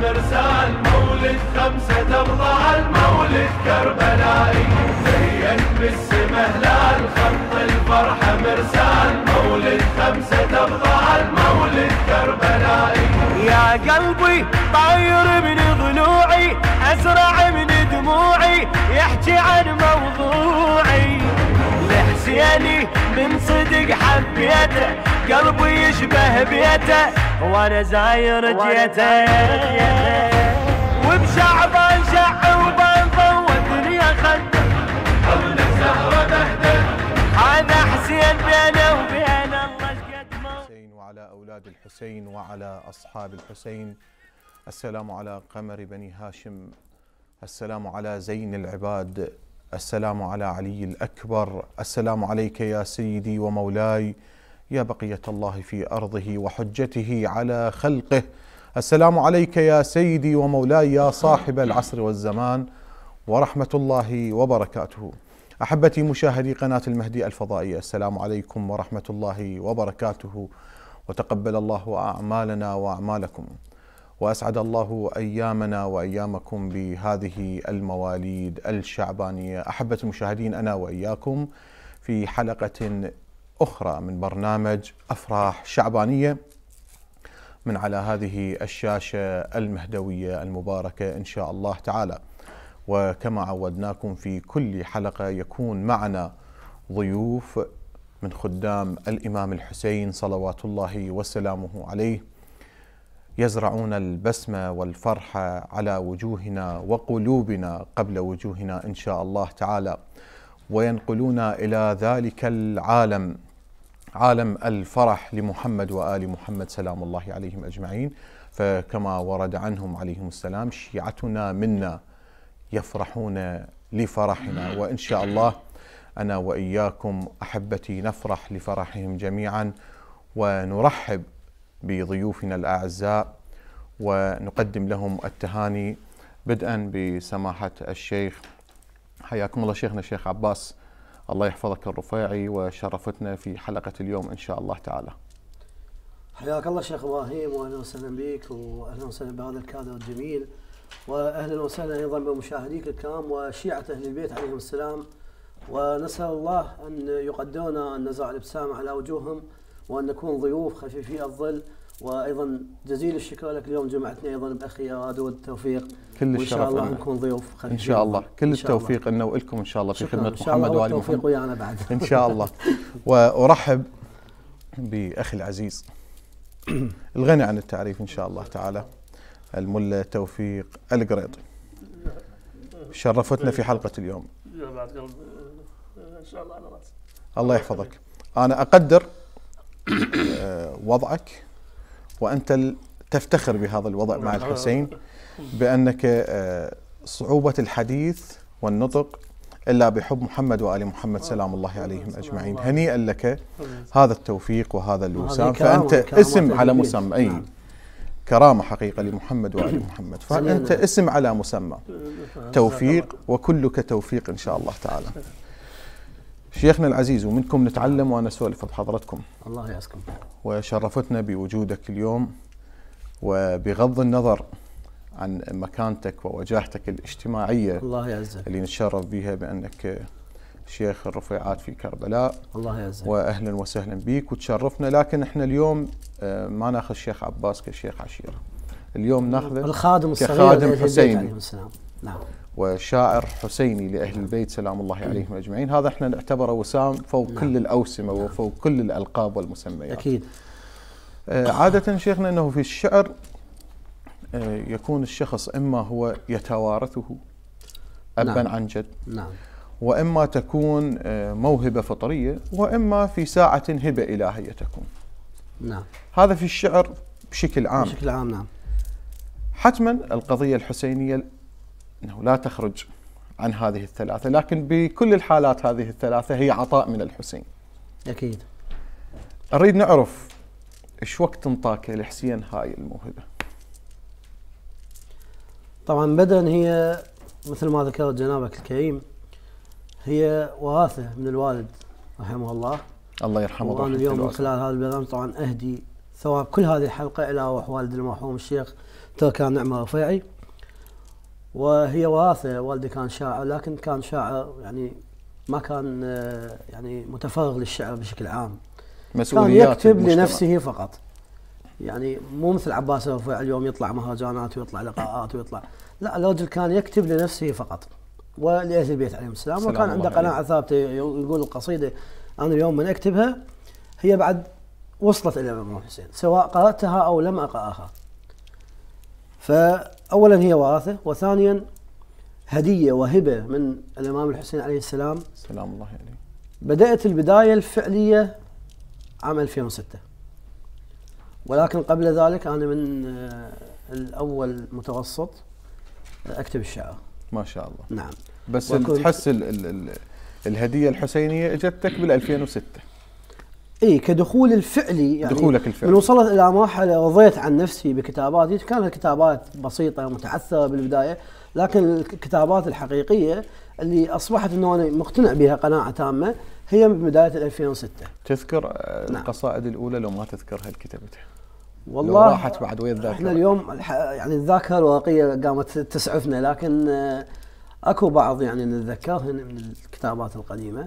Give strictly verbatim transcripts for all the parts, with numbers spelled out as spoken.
مرسال مولد خمسة تبضع المولد كربلائي زين بالسما هلال خط الفرحة مرسال مولد خمسة تبضع المولد كربلائي. يا قلبي طاير من ضلوعي أسرع من دموعي يحكي عن موضوعي لحسيني من صدق حبيته قلبي يشبه بيته وانا زاير جيته وبشعبان شعوبان ضوى الدنيا خده قبل الزهرة بهده هذا حسين بينه وبين الله شقد ما الحسين وعلى أولاد الحسين وعلى أصحاب الحسين. السلام على قمر بني هاشم، السلام على زين العباد، السلام على علي الأكبر، السلام عليك يا سيدي ومولاي يا بقية الله في أرضه وحجته على خلقه، السلام عليك يا سيدي ومولاي يا صاحب العصر والزمان ورحمة الله وبركاته. أحبتي مشاهدي قناة المهدي الفضائية، السلام عليكم ورحمة الله وبركاته، وتقبل الله أعمالنا وأعمالكم، وأسعد الله أيامنا وأيامكم بهذه المواليد الشعبانية. أحبة المشاهدين، أنا وإياكم في حلقة أخرى من برنامج أفراح شعبانية من على هذه الشاشة المهدوية المباركة إن شاء الله تعالى. وكما عودناكم في كل حلقة يكون معنا ضيوف من خدام الإمام الحسين صلوات الله وسلامه عليه يزرعون البسمة والفرحة على وجوهنا وقلوبنا قبل وجوهنا إن شاء الله تعالى، وينقلونا إلى ذلك العالم، عالم الفرح لمحمد وآل محمد سلام الله عليهم أجمعين. فكما ورد عنهم عليهم السلام: شيعتنا منا يفرحون لفرحنا، وإن شاء الله أنا وإياكم أحبتي نفرح لفرحهم جميعا، ونرحب بضيوفنا الأعزاء ونقدم لهم التهاني بدءا بسماحة الشيخ. حياكم الله شيخنا الشيخ عباس، الله يحفظك الرفيعي، وشرفتنا في حلقة اليوم إن شاء الله تعالى. حياك الله شيخ إبراهيم، وأهلا وسهلا بك، وأهلا وسهلا بهذا الكادر الجميل، وأهلا وسهلا أيضا بمشاهديك الكرام وشيعة أهل البيت عليهم السلام. ونسأل الله أن يقدرنا أن نزرع الابتسامة على وجوههم، وأن نكون ضيوف خفيفي الظل. وأيضا جزيل الشكر لك اليوم جمعتني أيضا بأخي أرادو التوفيق، كل وإن شاء الله نكون ضيوف خفيفي إن شاء الله. كل التوفيق لنا ولكم إن شاء الله في خدمة محمد وآل محمد ويانا بعد إن شاء الله. وأرحب بأخي العزيز الغني عن التعريف إن شاء الله تعالى، الملا توفيق القريطي، شرفتنا في حلقة اليوم. إن شاء الله على رأسي. الله يحفظك. أنا أقدر وضعك، وأنت تفتخر بهذا الوضع مع الحسين، بأنك صعوبة الحديث والنطق إلا بحب محمد وآل محمد سلام الله عليهم أجمعين. هنيئا لك هذا التوفيق وهذا الوسام، فأنت اسم على مسمى، أي كرامة حقيقة لمحمد وآل محمد، فأنت اسم على مسمى توفيق، وكلك توفيق إن شاء الله تعالى. شيخنا العزيز، ومنكم نتعلم وأنا أسولف بحضرتكم. الله يعزكم. وشرفتنا بوجودك اليوم، وبغض النظر عن مكانتك ووجاهتك الاجتماعية الله يعزك اللي نتشرف بها بأنك شيخ الرفيعات في كربلاء، الله يعزك، وأهلا وسهلا بك وتشرفنا. لكن احنا اليوم ما ناخذ الشيخ عباس كشيخ عشيرة، اليوم ناخذه الخادم الصغير كخادم حسيني، نعم، وشاعر حسيني لأهل البيت سلام الله عليهم أجمعين. هذا احنا نعتبره وسام فوق نعم. كل الأوسمة نعم. وفوق كل الألقاب والمسميات. أكيد. آه عادة شيخنا أنه في الشعر آه يكون الشخص إما هو يتوارثه أبا نعم. عن جد، نعم. وإما تكون آه موهبة فطرية، وإما في ساعة هبة إلهية تكون. نعم. هذا في الشعر بشكل عام. بشكل عام نعم. حتما القضية الحسينية أنه لا تخرج عن هذه الثلاثة، لكن بكل الحالات هذه الثلاثة هي عطاء من الحسين. أكيد. أريد نعرف إيش وقت انطاك لحسين هاي الموهبة؟ طبعا بدءا هي مثل ما ذكرت جنابك الكريم، هي وراثة من الوالد رحمه الله. الله يرحمه. وأنا اليوم من خلال هذا البرنامج طبعا أهدي ثواب كل هذه الحلقة إلى روح والد المرحوم الشيخ تركان نعمة رفيعي. وهي وراثة، والدي كان شاعر لكن كان شاعر يعني ما كان يعني متفرغ للشعر بشكل عام، كان يكتب لنفسه فقط، يعني مو مثل عباس الرفيع اليوم يطلع مهرجانات ويطلع لقاءات ويطلع، لا الرجل كان يكتب لنفسه فقط ولأهل البيت عليهم السلام. وكان عنده قناعة ثابتة، يقول القصيدة أنا اليوم من أكتبها هي بعد وصلت إلى الإمام الحسين سواء قرأتها أو لم أقرأها. فأولا هي وراثة، وثانيا هدية وهبة من الإمام الحسين عليه السلام سلام الله عليه. بدأت البداية الفعلية عام ألفين وستة، ولكن قبل ذلك أنا من الأول متوسط أكتب الشعر. ما شاء الله. نعم. بس تحس ال ال ال الهدية الحسينية اجتك بال ألفين وستة. اي كدخول الفعلي، يعني دخولك الفعلي من وصلت الى مرحله رضيت عن نفسي بكتاباتي، كانت كتابات بسيطه متعثره بالبدايه، لكن الكتابات الحقيقيه اللي اصبحت انه انا مقتنع بها قناعه تامه هي من بدايه ألفين وستة. تذكر القصائد الاولى لو ما تذكرها اللي كتبتها؟ والله راحت بعد ويا الذاكره. احنا اليوم يعني الذاكره الورقيه قامت تسعفنا، لكن اكو بعض يعني نتذكرها من الكتابات القديمه.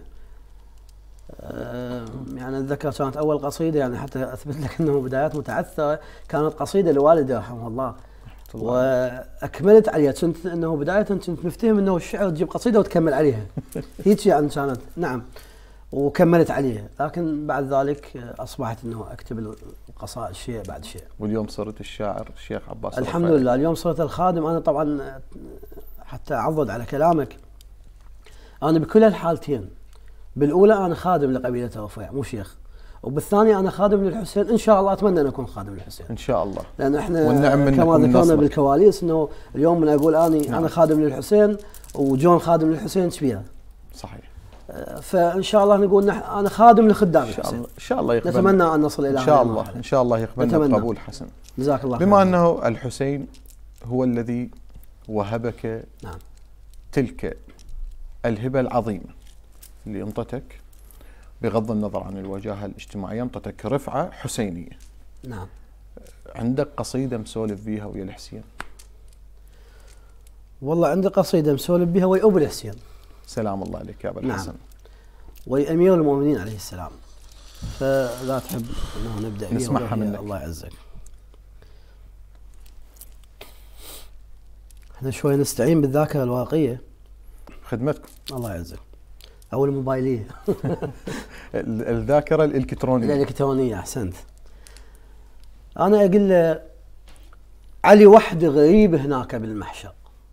يعني اتذكر كانت اول قصيده، يعني حتى اثبت لك انه بدايات متعثره، كانت قصيده لوالدي رحمه الله واكملت عليها. كنت انه بدايه كنت مفتهم انه الشعر تجيب قصيده وتكمل عليها هيك يعني كانت. نعم. وكملت عليها، لكن بعد ذلك اصبحت انه اكتب القصائد شيء بعد شيء. واليوم صرت الشاعر الشيخ عباس الحمد الرفيعي. لله. اليوم صرت الخادم. انا طبعا حتى اعضد على كلامك، انا بكل الحالتين، بالاولى انا خادم لقبيله الرفيع مو شيخ، وبالثانيه انا خادم للحسين. ان شاء الله اتمنى ان اكون خادم للحسين ان شاء الله، لان احنا كما ذكرنا بالكواليس انه اليوم من اقول اني نعم. انا خادم للحسين وجون خادم للحسين كبيره. صحيح. فان شاء الله نقول انا خادم لخدام ان شاء الحسين. الله. ان شاء الله يقبل. نتمنى ان نصل الى ان شاء الله. ان شاء الله يقبلنا بقبول حسن. جزاك الله خير. بما انه الحسين هو الذي وهبك نعم تلك الهبه العظيمه اللي انطتك، بغض النظر عن الوجاهه الاجتماعيه، انطتك رفعه حسينيه. نعم. عندك قصيده مسولف بيها ويا الحسين؟ والله عندي قصيده مسولف بها ويا ابو الحسين سلام الله عليك يا ابا الحسن. نعم. ويا امير المؤمنين عليه السلام، فلا تحب انه نبدا بها؟ نسمعها منك. الله يعزك. احنا شوي نستعين بالذاكره الورقيه. خدمتكم. الله يعزك. او الموبايليه. الذاكره الالكترونيه. الالكترونيه احسنت. انا اقول له علي وحده غريب هناك بالمحشر.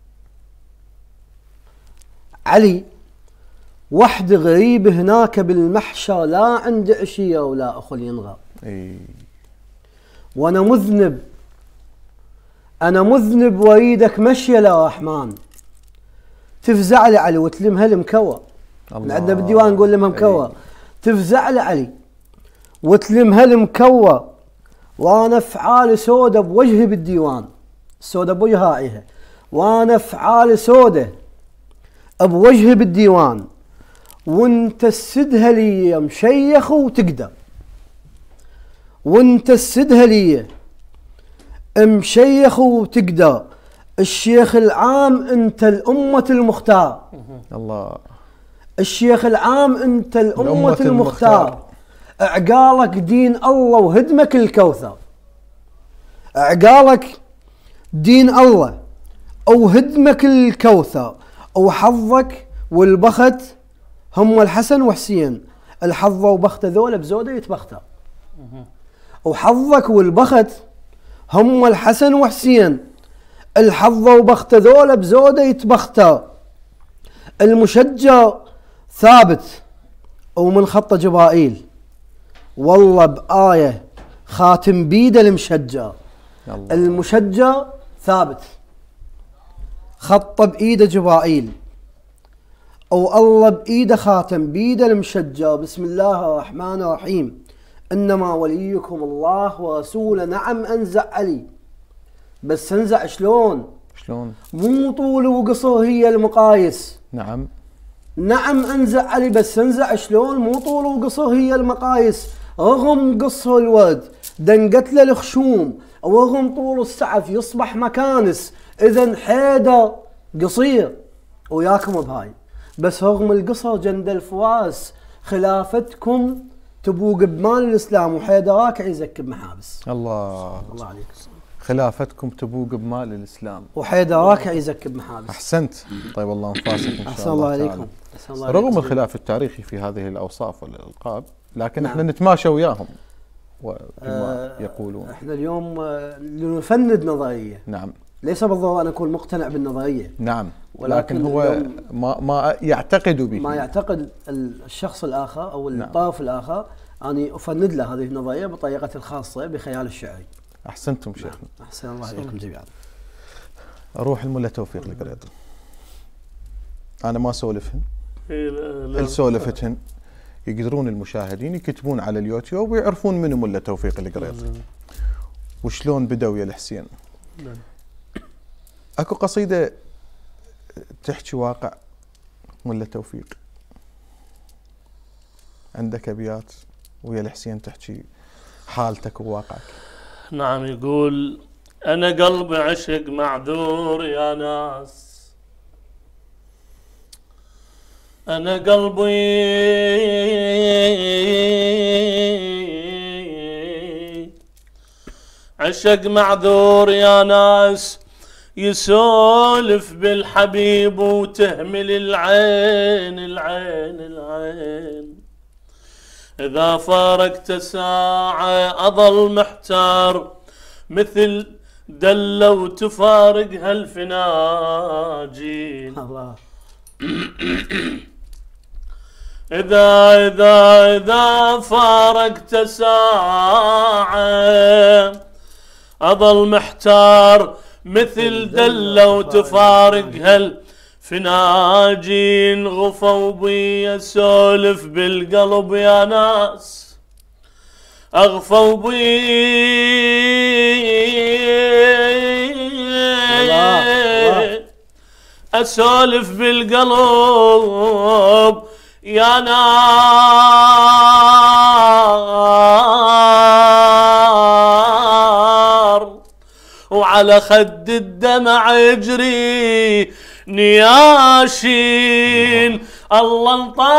علي وحده غريب هناك بالمحشر، لا عند عشيه ولا اخو ينغى. اي. وانا مذنب، انا مذنب واريدك مشي يا رحمن. تفزع لي علي وتلمها المكوى. عندنا بالديوان نقول لمها مكوى. تفزع لي علي وتلمها المكوى، وانا افعال سودة بوجهي بالديوان. السودة بوجهها راعيها. وانا افعال سودة بوجهي بالديوان، وانت السدها لي مشيخ وتقدر. وانت السدها لي مشيخ وتقدر. الشيخ العام انت الأمة المختار. الله. الشيخ العام انت الأمة المختار. اعقالك دين الله وهدمك الكوثر. اعقالك دين الله وهدمك الكوثر، وحظك والبخت هم الحسن وحسين. الحظ وبخت ذولا بزوده يتبختر. وحظك والبخت هم الحسن وحسين. الحظ وبخت ذولا بزوده يتبختر. المشجع ثابت ومن خط جبرائيل، والله بآية خاتم بيده المشجع. المشجع ثابت خط بإيده جبرائيل، أو الله بإيده خاتم بإيده المشجع. بسم الله الرحمن الرحيم. إنما وليكم الله ورسوله. نعم أنزع علي، بس انزع شلون؟ شلون؟ مو طول وقصر هي المقايس. نعم. نعم انزع علي، بس انزع شلون؟ مو طول وقصر هي المقايس. رغم قصر الورد دنقت له الخشوم ورغم طول السعف يصبح مكانس. اذا حيدر قصير وياكم بهاي، بس رغم القصر جند الفواس خلافتكم تبوق بمال الاسلام وحيدر راكع يزكي بمحابس. الله الله عليك. خلافتكم تبوق بمال الاسلام وحيدر راكع يزكي بمحابس. احسنت. طيب الله انفاسك ان شاء احسن الله الله تعالى. عليكم. أحسن الله رغم عليكم. الخلاف التاريخي في هذه الاوصاف والالقاب، لكن نعم. احنا نتماشى وياهم وبما آه يقولون. احنا اليوم آه، نفند نظريه، نعم ليس بالضروره ان اكون مقتنع بالنظريه، نعم، ولكن ولكن هو اليوم ما ما يعتقد به، ما يعتقد الشخص الاخر او نعم. الطرف الاخر، اني افند له هذه النظريه بطريقتي الخاصه بخيال الشعري. احسنتم شيخنا. احسن الله عليكم جميعا. اروح الملا توفيق القريض. انا ما اسولفهن، إيه، لا- لا. السولفتهن يقدرون المشاهدين يكتبون على اليوتيوب ويعرفون منو ملا توفيق القريض وشلون بدا ويا الحسين. نعم. اكو قصيده تحكي واقع ملا توفيق، عندك ابيات ويا الحسين تحكي حالتك وواقعك. نعم. يقول أنا قلبي عشق معذور يا ناس، أنا قلبي عشق معذور يا ناس، يسولف بالحبيب وتهمل العين العين العين. إذا فارقت ساعة أظل محتار مثل دلة وتفارق هالفناجين. الله. إذا إذا إذا فارقت ساعة أظل محتار مثل دلة وتفارق هالفناجين. غفوا بي أسولف بالقلب يا ناس، أغفوا بي أسولف بالقلب يا نار، وعلى خد الدمع يجري نياشين. الله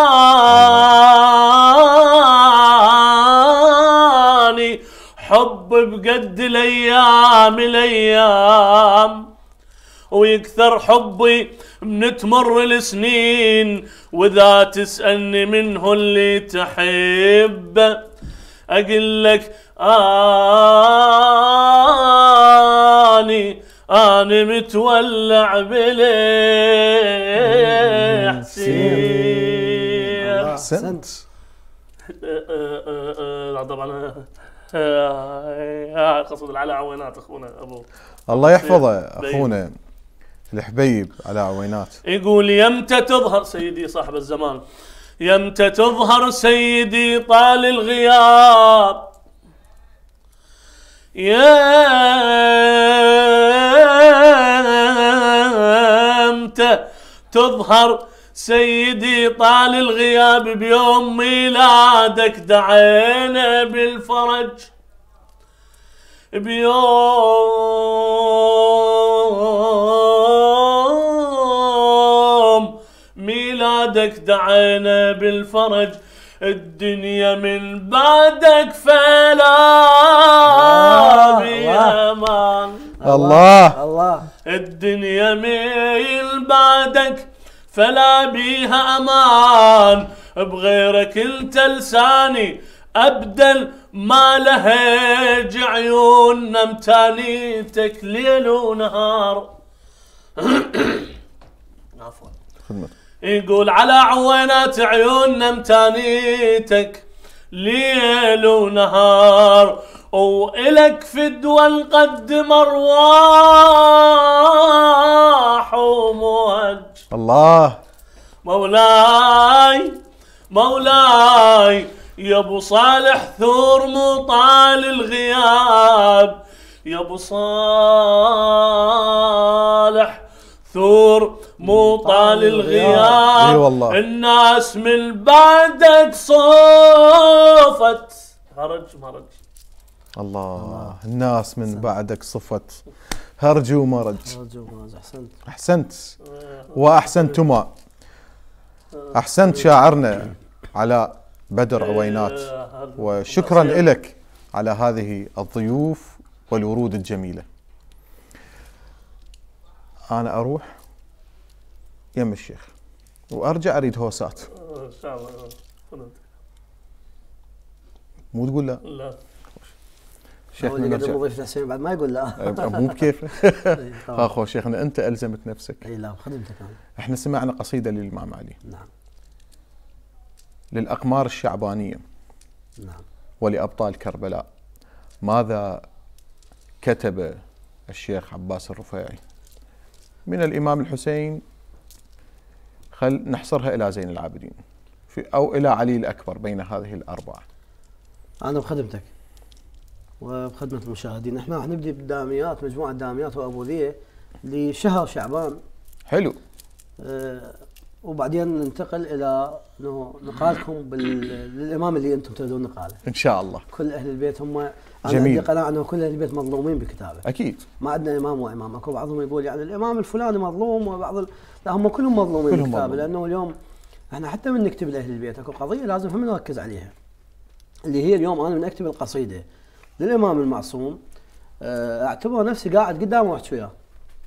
انطاني حب بقد الايام الايام، ويكثر حبي من تمر السنين. واذا تسألني منه اللي تحب اقول لك اني اني متولع بلي حسين. احسنت. طبعا قصد العلاء عوينات اخونا ابو. الله يحفظه اخونا الحبيب على عوينات. يقول يمتى تظهر سيدي صاحب الزمان، يمتى تظهر سيدي طال الغياب، يمتى تظهر سيدي طال الغياب. بيوم ميلادك دعينا بالفرج، بيوم ميلادك دعينا بالفرج. الدنيا من بعدك فلا بأمان. الله الله. الدنيا من بعدك فلا بيها أمان، بغيرك انت لساني أبدل ما لهج عيوننا متانيتك ليل ونهار. عفوا. يقول على عوينات عيوننا متانيتك ليل ونهار، وإلك فدوى نقدم أرواح وموج. الله. مولاي مولاي يا ابو صالح ثور مو طال الغياب، يا ابو صالح ثور مو طال الغياب. اي والله. الناس من بعدك صوفت هرج مرج. الله. الناس من بعدك صفت هرج ومرج. هرج ومرج. احسنت. احسنت واحسنتما. احسنت شاعرنا على بدر عوينات، وشكرا لك على هذه الضيوف والورود الجميلة. أنا أروح يم الشيخ وأرجع أريد هوسات. مو تقول لا؟ لا. شيخنا نرجع. مضيف حسين بعد ما يقول لا. مو بكيفه. اخو شيخنا أنت ألزمت نفسك. اي لا بخدمتك أنا. احنا سمعنا قصيدة للإمام علي. نعم. للأقمار الشعبانية. نعم. ولأبطال كربلاء. ماذا كتب الشيخ عباس الرفيعي من الإمام الحسين؟ خل نحصرها إلى زين العابدين في أو إلى علي الأكبر بين هذه الأربعة. أنا بخدمتك وبخدمة المشاهدين. احنا راح نبدي بالداميات، مجموعة داميات وأبوذية لشهر شعبان. حلو. أه وبعدين ننتقل إلى أنه نقالكم بالإمام اللي أنتم تريدون نقاله. إن شاء الله. كل أهل البيت هم، أنا عندي قناعة أنه كل أهل البيت مظلومين بكتابه. أكيد. ما عندنا إمام وإمام، أكو بعضهم يقول يعني الإمام الفلاني مظلوم وبعض ال... لا هم كلهم مظلومين بكتابه، لأنه اليوم احنا حتى من نكتب لأهل البيت أكو قضية لازم هم نركز عليها، اللي هي اليوم أنا من أكتب القصيدة للإمام المعصوم أعتبر نفسي قاعد قدامه وأحكي وياه.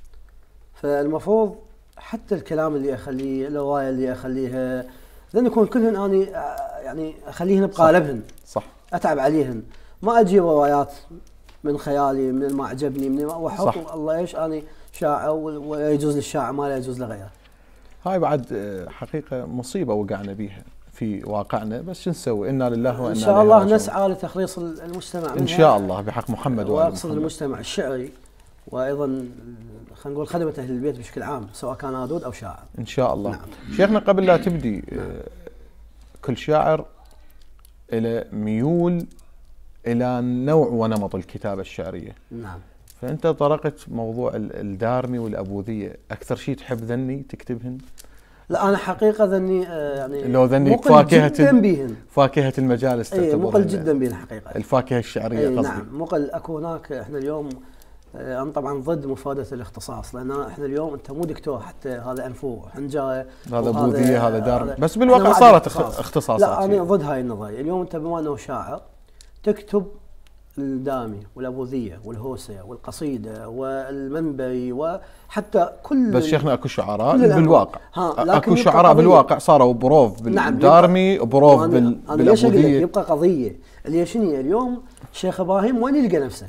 فالمفروض حتى الكلام اللي أخليه، الرواية اللي أخليها، لأن يكون كلهن أنا يعني أخليهن بقالبهن. صح. أتعب عليهن، ما أجيب روايات من خيالي، من ما عجبني، من وأحط الله إيش أنا شاعر ويجوز للشاعر ما لا يجوز لغيره. هاي بعد حقيقة مصيبة وقعنا بيها في واقعنا، بس شو نسوي؟ إنا لله وإنا إليه راجعون. إن شاء الله نسعى لتخليص المجتمع إن شاء الله بحق محمد وآل محمد. وأقصد المجتمع الشعري، وأيضا خلينا نقول خدمة أهل البيت بشكل عام، سواء كان عدود أو شاعر. إن شاء الله. نعم. شيخنا قبل لا تبدي، نعم. كل شاعر إلى ميول إلى نوع ونمط الكتابة الشعرية. نعم. فأنت طرقت موضوع الدارمي والأبوذية، أكثر شيء تحب ذني تكتبهن؟ لا أنا حقيقة ذني يعني لو ذني فاكهة جدا بيهن، فاكهة المجالس تعتبر. اي مقل جدا بيهن حقيقة. الفاكهة الشعرية قصدي. نعم مقل. أكو هناك احنا اليوم أنا طبعا ضد مفادة الاختصاص، لأن احنا اليوم أنت مو دكتور، حتى هذا أنفو حنجرة، هذا أبوذية، هذا دارمي، بس بالواقع صارت اختصاصات. لا أنا ضد هاي النظرية. اليوم أنت بما أنه شاعر تكتب الدامي والأبوذية والهوسة والقصيدة والمنبري وحتى كل، بس شيخنا اكو شعراء بالواقع، اكو شعراء قضية. بالواقع صاروا بروف بالدارمي، نعم وبروف بال بالأبوذية. يبقى قضية اللي شنو اليوم شيخ إبراهيم وين يلقى نفسه؟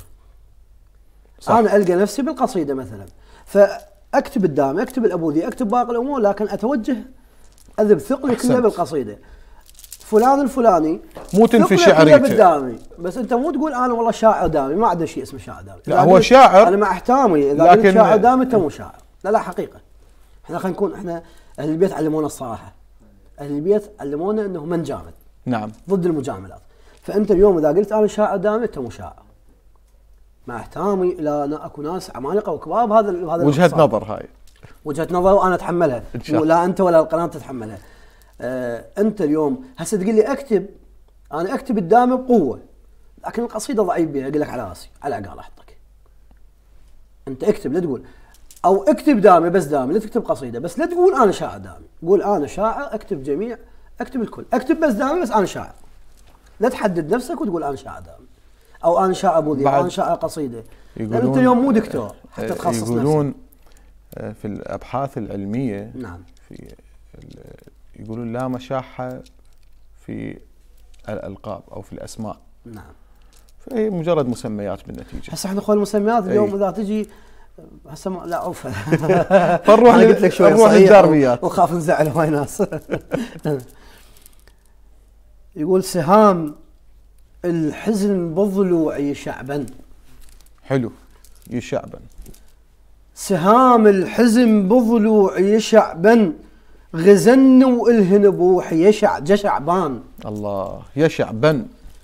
صح. أنا ألقى نفسي بالقصيدة مثلا، فأكتب الدامي، أكتب الأبوذية، أكتب باقي الأمور، لكن أتوجه أذب ثقلي كله بالقصيدة. فلان الفلاني مو تنفي شعريته بالدامي، بس انت مو تقول انا والله شاعر دامي، ما عنده شيء اسمه شاعر دامي. لا هو شاعر، انا مع احترامي اذا قلت شاعر دامي انت مو شاعر. لا لا حقيقه احنا خلينا نكون، احنا اهل البيت علمونا الصراحه، اهل البيت علمونا انه ما نجامل. نعم. ضد المجاملات. فانت اليوم اذا قلت انا شاعر دامي انت مو شاعر، مع احترامي الى اكو ناس عمالقه وكبار بهذا هذا وجهه نظر، هاي وجهه نظر وانا اتحملها، ولا انت ولا القناه تتحملها. آه انت اليوم هسه تقول لي اكتب، انا اكتب الدامي بقوه، لكن القصيده ضعيف بها، اقول لك على راسي على عقال احطك. انت اكتب، لا تقول او اكتب دامي بس دامي، لا تكتب قصيده بس لا تقول انا شاعر دامي، قول انا شاعر، اكتب جميع، اكتب الكل، اكتب بس دامي بس انا شاعر. لا تحدد نفسك وتقول انا شاعر دامي او انا شاعر ابوذي او انا شاعر قصيده، لان انت اليوم مو دكتور حتى تخصص نفسك. يقولون في الابحاث العلميه، نعم، في يقولون لا مشاحه في الألقاب أو في الأسماء. نعم. فهي مجرد مسميات بالنتيجة. هسه احنا نقول المسميات اليوم إذا تجي هسه لا اوف فنروح انا قلت لك شوي نروح للدارميات وخاف نزعل هواي ناس. يقول سهام الحزن بضلوع يشعبن. حلو، يشعبن. سهام الحزن بضلوع يشعبن، غزن والهن بوح يشع جشعبان. الله، يشعبن.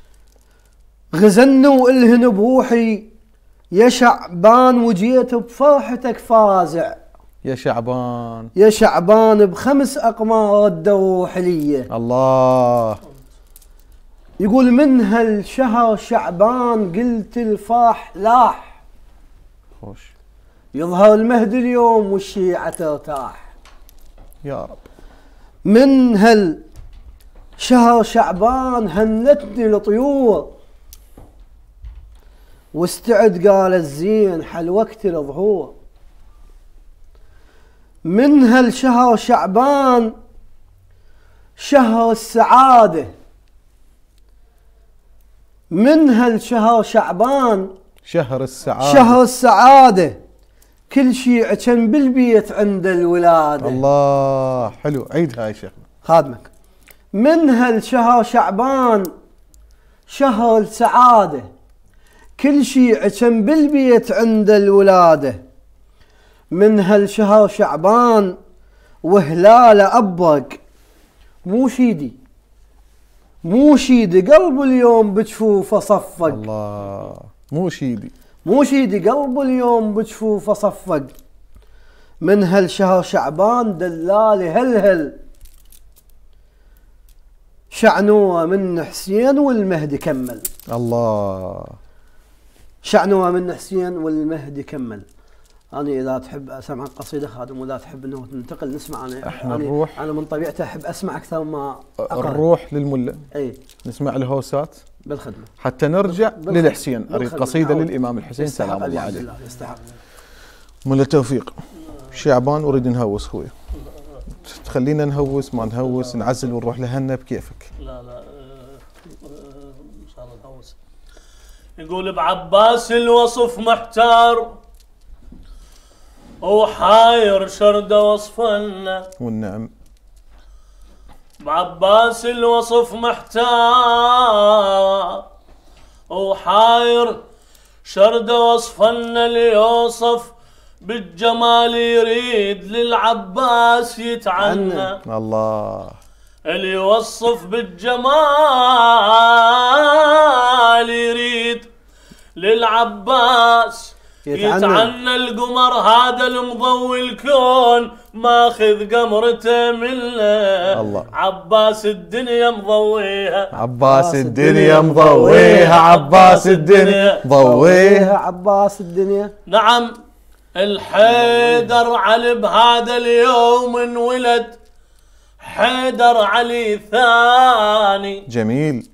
غزن والهن بوحي يشعبان، وجيت بفرحتك فازع. يا شعبان يا شعبان بخمس اقمار الدوحليه. الله. يقول من هالشهر شعبان قلت الفاح لاح، خوش يظهر المهدي اليوم والشيعة ترتاح. يا رب. من هالشهر شعبان هنتني الطيور، واستعد قال الزين حل وقت الظهور. من هالشهر شعبان شهر السعادة، من هالشهر شعبان شهر السعادة. شهر السعادة، كل شيء كان بالبيت عند الولادة. الله حلو، عيدها يا شيخ. خادمك. من هالشهر شعبان شهر السعادة، كل شيء كان بالبيت عند الولادة. من هالشهر شعبان وهلاله أبرق، مو شيدي مو شيدي قلب اليوم بجفوفه صفق. الله مو شيدي مو شيدي قلب اليوم بجفوفه صفق. من هالشهر شعبان دلالي هلهل، شعنوه من حسين والمهدي كمل. الله. شعنوه من حسين والمهدي كمل. أنا إذا تحب أسمع قصيدة خادم وإذا تحب أنه ننتقل نسمع. أنا إحنا أنا, نروح. أنا من طبيعتي أحب أسمع أكثر ما أقرأ. نروح للملا. أي نسمع الهوسات بالخدمة حتى نرجع بالخدمة. للحسين. أريد بالخدمة. قصيدة نعود. للإمام الحسين يستحق سلام الله أبي عبد عليه. الله، يستحق. ملا توفيق شعبان أريد نهوس خويا. تخلينا نهوس ما نهوس نعزل ونروح لهنا بكيفك. لا لا ان شاء الله نهوس. يقول بعباس الوصف محتار وحاير شرد وصفنا. والنعم. بعباس الوصف محتار وحاير شرد وصفنا، ليوصف بالجمال يريد للعباس يتعنى. الله. اللي يوصف بالجمال يريد للعباس يتعنى. يتعنى. القمر هذا المضوي الكون ماخذ قمرته منه. الله. عباس الدنيا مضويها. عباس الدنيا مضويها. عباس الدنيا مضويها. عباس الدنيا. نعم الحيدر علي بهذا اليوم انولد، حيدر علي ثاني. جميل.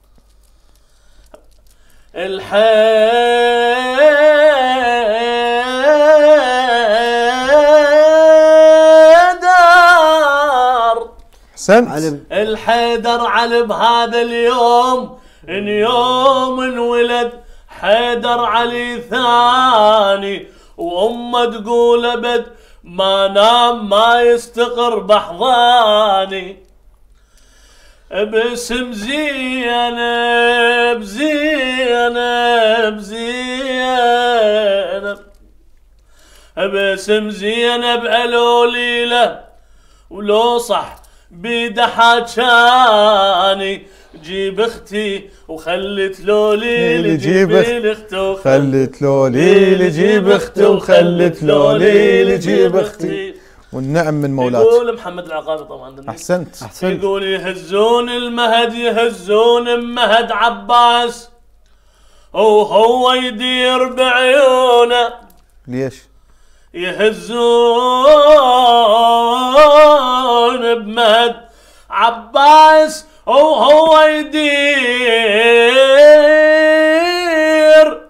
الحيدر احسنت. الحيدر علي بهذا اليوم ان يوم انولد، حيدر علي ثاني. وامه تقول ابد ما نام ما يستقر بحضاني. باسم زينب زينب زينب، باسم زينب الو ليله ولو صح بيده حاجاني. جيب اختي وخلت لولي جيب اختي خلت لولي جيب اختي وخلت لولي جيب اختي. والنعم من مولاك. يقول محمد العقابي طبعا. احسنت. أحسنت. يقول يهزون المهد يهزون مهد عباس وهو يدير بعيونه. ليش؟ يهزون بمهد عباس وهو يدير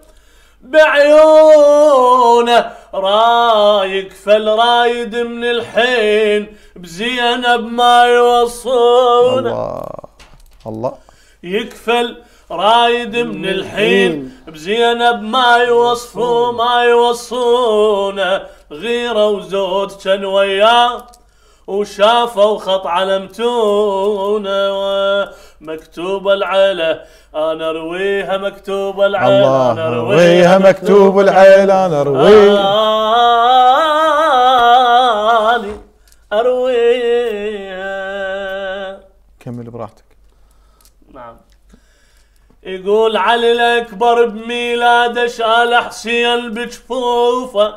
بعيونه. رايق فالرايد من الحين بزينب ما يوصونه. الله. الله. يكفل رايد من الحين بزينب ما يوصفوا ما يوصونه. غيره وزود كان وياه وشافوا خط على متونه. مكتوب العيله انا ارويها، مكتوب العيله الله. ارويها مكتوب العيله انا ارويها. ارويها. كمل براحتك. نعم. يقول علي الأكبر بميلاده شال حسين بجفوفه.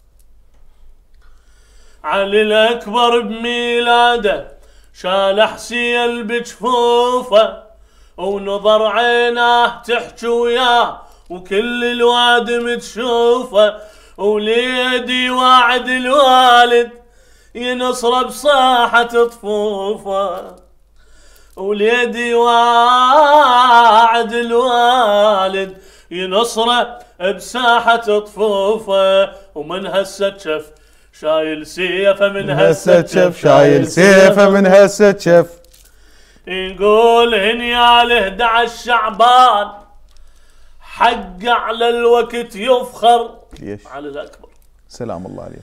علي الأكبر بميلاده شال حسين بجفوفه، ونظر عيناه تحكي وياه وكل الوادم تشوفه، وليدي واعد الوالد ينصره بصاحة طفوفه، وليدي واعد الوالد ينصره بساحة طفوفه، ومن هسه شف شايل سيفه من هسه شف شايل سيفه من هسه شف. يقول هنيال احد عشر شعبان حق على الوقت يفخر. ليش؟ على الأكبر سلام الله عليه.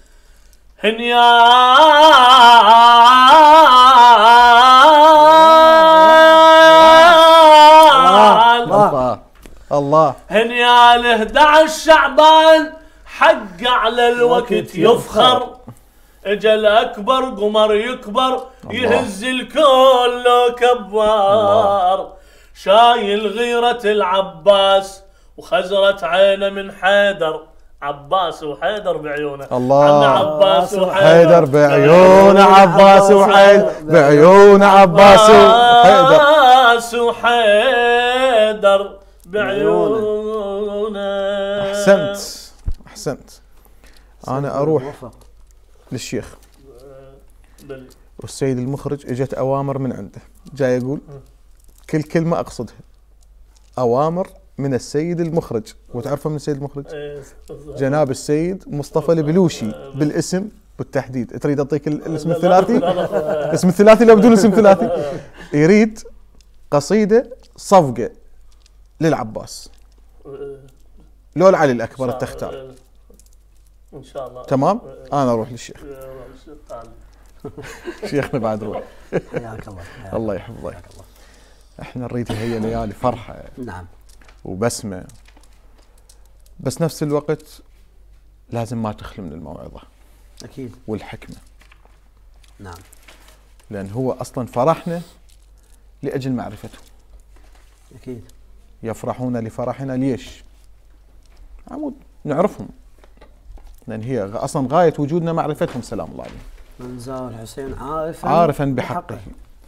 هنيال الله الله هنيال احد عشر شعبان حق على الوقت يفخر، اجا الاكبر قمر يكبر يهز الكل لو كبار، شايل غيرة العباس وخزرت عينه من حيدر، عباس وحيدر بعيونه. الله. عم عباس وحيدر حيدر بعيون عباس وحيدر بعيون عباس وحيدر عباس وحيدر بعيونه. احسنت احسنت. انا اروح موفق. للشيخ بل والسيد المخرج اجت اوامر من عنده، جاي يقول كل كلمه اقصدها اوامر من السيد المخرج. وتعرفه من السيد المخرج؟ جناب السيد مصطفى البلوشي بالاسم بالتحديد. تريد اعطيك الاسم الثلاثي؟ اسم الثلاثي لا بدون اسم ثلاثي. يريد قصيده صفقه للعباس لو العلي الاكبر تختار. ان شاء الله. تمام؟ انا اروح للشيخ. تعال. شيخنا بعد روح. حياك الله. حياك الله يحفظك. احنا نريد هي ليالي فرحه نعم. وبسمه، بس نفس الوقت لازم ما تخلو من الموعظه اكيد. والحكمه، نعم. لان هو اصلا فرحنا لاجل معرفته. اكيد. يفرحون لفرحنا ليش؟ عمود نعرفهم، لان هي اصلا غايه وجودنا معرفتهم سلام الله عليهم. من زار الحسين عارفا عارفا بحقه.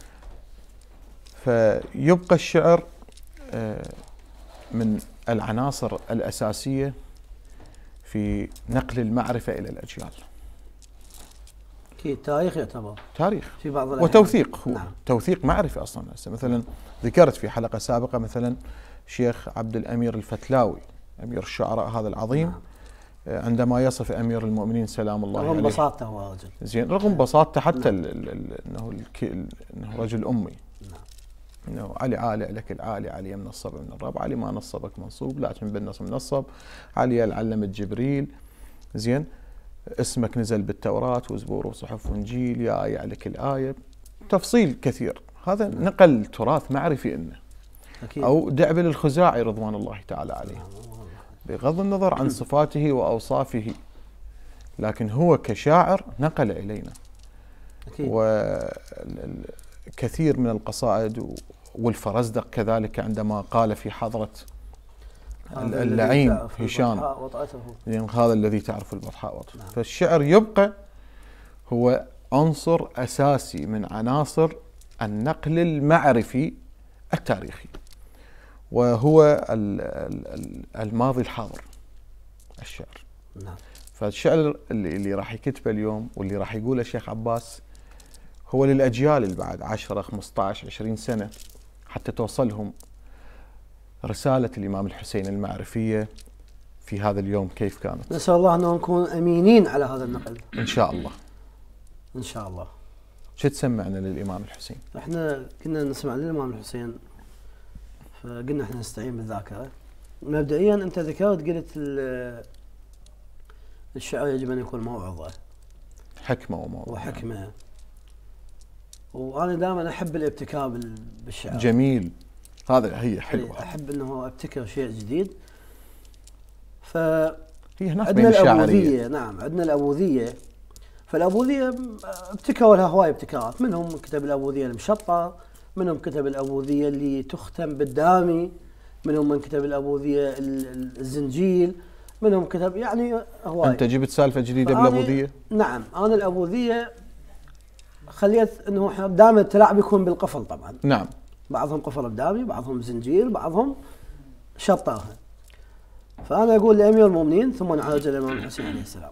فيبقى الشعر من العناصر الأساسية في نقل المعرفة إلى الأجيال. اكيد تاريخ يعتبر. تاريخ في بعض الأحيان. وتوثيق. هو نعم. توثيق معرفة أصلا. مثلا ذكرت في حلقة سابقة مثلا شيخ عبد الأمير الفتلاوي أمير الشعراء هذا العظيم. نعم. عندما يصف أمير المؤمنين سلام الله عليه، رغم بساطته هو رجل زين، رغم بساطته حتى نعم. انه انه رجل امي. نعم. انه علي عالي عليك العالي، علي منصب من الرب، علي ما نصبك منصوب لكن بالنصب منصب، علي علمت جبريل، زين، اسمك نزل بالتوراة وزبور وصحف وانجيل، يا آية عليك الآية، تفصيل كثير. هذا نعم. نقل تراث معرفي إنه. أكيد. أو دعبل الخزاعي رضوان الله تعالى عليه. نعم. بغض النظر عن صفاته وأوصافه، لكن هو كشاعر نقل إلينا. أكيد. وكثير من القصائد والفرزدق كذلك عندما قال في حضرة اللعين هشام، يعني هذا الذي تعرف البطحاء وطفه. نعم. فالشعر يبقى هو عنصر أساسي من عناصر النقل المعرفي التاريخي، وهو الماضي الحاضر الشعر. نعم. فالشعر اللي, اللي راح يكتبه اليوم واللي راح يقوله الشيخ عباس هو للأجيال اللي بعد عشرة خمسة عشر عشرين سنة حتى توصلهم رسالة الإمام الحسين المعرفية في هذا اليوم كيف كانت. نسأل الله أن نكون أمينين على هذا النقل إن شاء الله. إن شاء الله. شو تسمعنا للإمام الحسين؟ إحنا كنا نسمع للإمام الحسين، فقلنا إحنا نستعين بالذاكرة. مبدئيا أنت ذكرت قلت الشعر يجب أن يكون موعظة، حكمة وموعظة وحكمة. وأنا دائما أحب الابتكار بالشعر. جميل، هذا هي حلوة. أحب أنه أبتكر شيء جديد. ف هي هناك عندنا الأبوذية. نعم، عندنا الأبوذية. فالأبوذية ابتكروا لها هواية ابتكارات، منهم كتب الأبوذية المشطة، منهم كتب الأبوذية اللي تختم بالدامي، منهم من كتب الأبوذية الزنجيل، منهم كتب يعني هواية. أنت جبت سالفة جديدة بالأبوذية؟ نعم، أنا الأبوذية خليت أنه دائما التلاعب يكون بالقفل طبعا. نعم. بعضهم قفل بدابي، بعضهم زنجير، بعضهم شطاها. فأنا أقول لأمير المؤمنين ثم نعالج الإمام الحسين عليه السلام،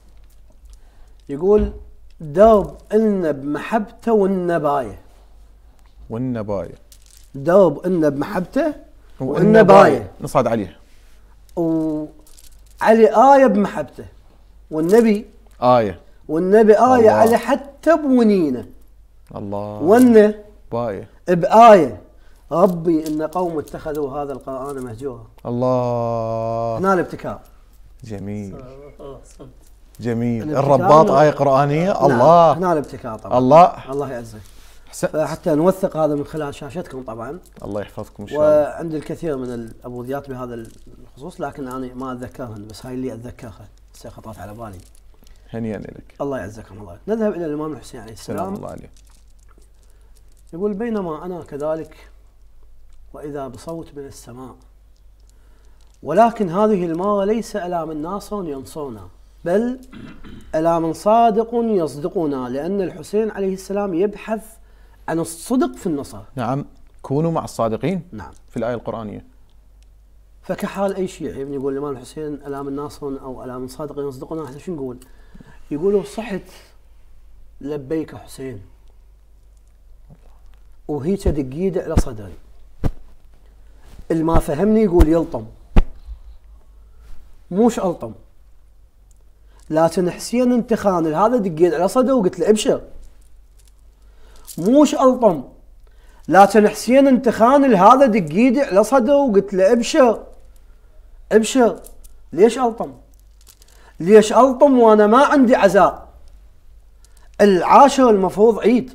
يقول دوب إلنا بمحبته والنباية، والنباية دوب إلنا بمحبته والنباية والنباية، نصعد عليه. وعلي آية بمحبته، والنبي آية، والنبي آية الله. علي حتى بونينه، الله وإنه باية، بآية ربي إن قوم اتخذوا هذا القرآن مهجورا. الله هنا الابتكار. جميل آه، صدق. جميل. الابتكار الرباط نعم. آية قرآنية. نعم، الله هنا الابتكار طبعا. الله الله يعزك. أحسنت. فحتى نوثق هذا من خلال شاشتكم طبعا، الله يحفظكم إن شاء الله. وعندي الكثير من الابوذيات بهذا الخصوص، لكن انا ما اتذكرهن، بس هاي اللي اتذكرها هسه خطرت على بالي. هنيئا لك. الله يعزكم الله. نذهب الى الامام الحسين عليه سلام السلام. الله عليه. يقول بينما انا كذلك واذا بصوت من السماء، ولكن هذه المرة ليس ألا من ناصر ينصرنا، بل ألا من صادق يصدقنا، لأن الحسين عليه السلام يبحث عن الصدق في النصر. نعم، كونوا مع الصادقين. نعم. في الآية القرآنية. فكحال أي شيعي يعني يقول الإمام الحسين ألا من ناصر أو ألا من صادق يصدقنا، احنا شو نقول؟ يقولوا صحت لبيك حسين وهيك دقيدة على صدري. اللي ما فهمني يقول يلطم، موش ألطم، لكن حسين انت خان هذا دقيت على صدره وقلت له ابشر، موش ألطم، لكن حسين انت خان هذا دقيت على صدره وقلت له ابشر ابشر. ليش ألطم؟ ليش ألطم وانا ما عندي عزاء؟ العاشر المفروض عيد،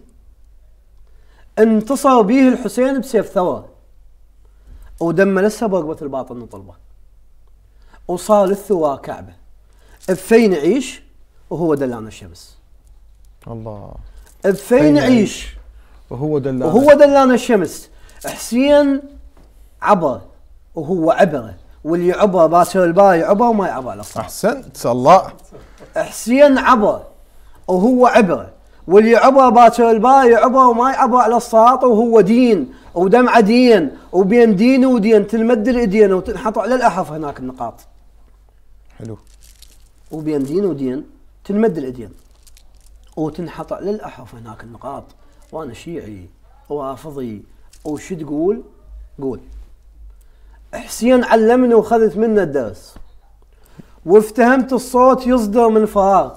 انتصر به الحسين بسيف ثوره، ودم لسه برقبة الباطن نطلبه، وصار للثوار كعبة، بفين عيش وهو دلان الشمس. الله. بفين عيش وهو دلان وهو دلان الشمس. حسين عبر وهو عبره، واللي عبر باسر الباي عبر وما يعبر على الصراط. أحسنت. الله. حسين عبر وهو عبره، واللي عبر باسر الباي عبر وما يعبر على الصراط، وهو دين ودمعة دين، وبين دين ودين تلمد الايدين وتنحط على الاحف هناك النقاط. حلو. وبين دين ودين تنمد الايدين وتنحط على الاحف هناك النقاط. وانا شيعي ورافضي وش تقول؟ قول. حسين علمني وخذت منه الدرس، وافتهمت الصوت يصدر من فراغ،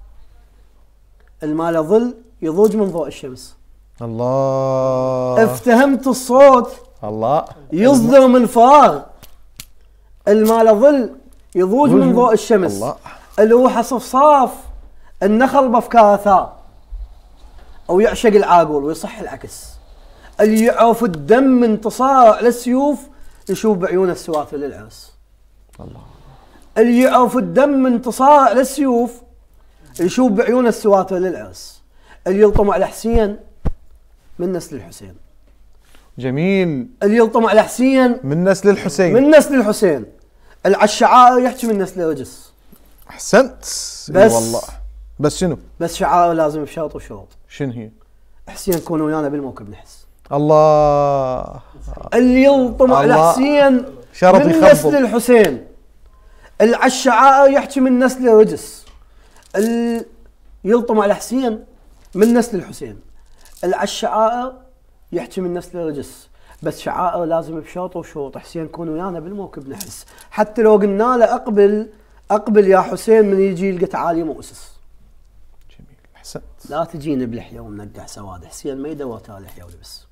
المال ظل يضوج من ضوء الشمس. الله. افتهمت الصوت الله. يصدر من فراغ، المال ظل يضوج من ضوء الشمس. الله. الروح صفصاف، النخل بافكار ثار، او يعشق العاقل ويصح العكس. اللي يعرف الدم انتصار على السيوف يشوف بعيون السوافل للعرس. الله. اللي يعرف الدم انتصار على السيوف يشوف بعيون السوافل للعرس. اللي يلطم على حسين من نسل الحسين. جميل. اللي يلطم على حسين من نسل الحسين. من نسل الحسين. العشعائر يحكي من نسل رجس. أحسنت. بس والله. بس شنو؟ بس شعائر لازم بشرط وشروط. شنو هي؟ حسين كونوا ويانا بالموكب نحس. الله. اللي يلطم على الله. حسين شرط من يخبط. نسل الحسين. العشعائر يحكي من نسل رجس. اللي يلطم على حسين من نسل الحسين. العشعائر يحكي من نسل رجس، بس شعائر لازم بشرط وشروط. حسين كون ويانا بالموكب نحس، حتى لو قلنا له اقبل اقبل يا حسين من يجي يلقى تعاليم واسس. جميل. أحسنت. لا تجيني بلحيه ومنقع سواد. حسين ما يدور ترى لحيه ولبس.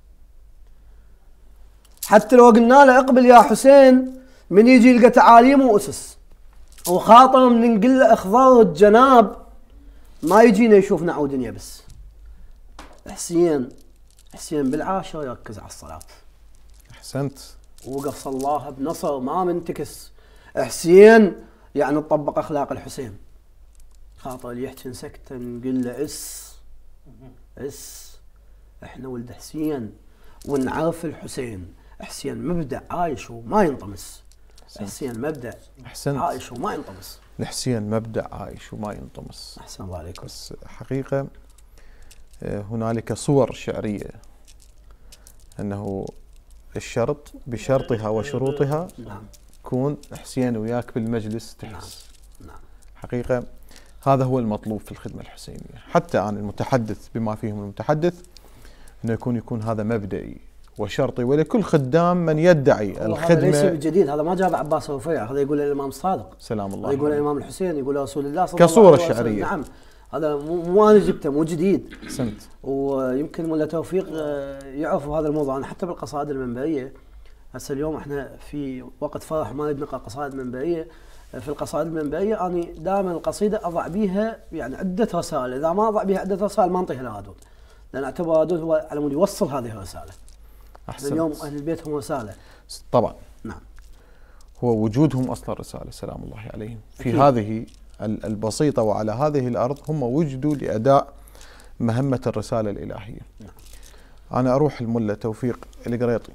حتى لو قلنا له اقبل يا حسين من يجي يلقى تعاليم واسس، وخاطر من نقول له اخضر الجناب ما يجينا يشوف نعو دنيا بس. حسين حسين بالعاشر يركز على الصلاة، أحسنت. وقف صلاها بنصر ما منتكس. حسين يعني تطبق اخلاق الحسين. خاطر اللي يحكي سكته نقول له اس اس احنا ولد حسين ونعرف الحسين. حسين مبدع عايش وما ينطمس. حسين مبدع أحسنت. عايش وما ينطمس. الحسين مبدع عايش وما ينطمس. احسن الله عليكم. بس حقيقة هنالك صور شعرية أنه الشرط بشرطها وشروطها نعم. كون حسين وياك بالمجلس تحس. نعم. حقيقة هذا هو المطلوب في الخدمة الحسينية، حتى أنا المتحدث بما فيهم المتحدث أنه يكون يكون هذا مبدئي وشرطي، ولكل خدام من يدعي الخدمة. هذا ليس بجديد، هذا ما جاب عباس الرفيع، هذا يقول الإمام الصادق سلام الله، هذا يقول الإمام الحسين، يقول رسول الله صلى الله عليه كصورة وسلم. شعرية. نعم، هذا مو أنا جبته، مو جديد. سنت. ويمكن ملا توفيق يعرفوا هذا الموضوع. أنا حتى بالقصائد المنبرية هسه اليوم احنا في وقت فرح ما نقرأ قصائد منبرية. في القصائد المنبرية أنا دائما القصيدة أضع بها يعني عدة رسائل، إذا ما أضع بها عدة رسائل ما أنطيها لرادود، لأن أعتبر رادود هو على مود يوصل هذه الرسالة. أحسنت. اليوم أهل البيت هم رسالة. طبعا. نعم. هو وجودهم أصلا رسالة سلام الله عليهم في أكيد. هذه البسيطة وعلى هذه الأرض، هم وجدوا لأداء مهمة الرسالة الإلهية. نعم. أنا أروح الملا توفيق القريطي.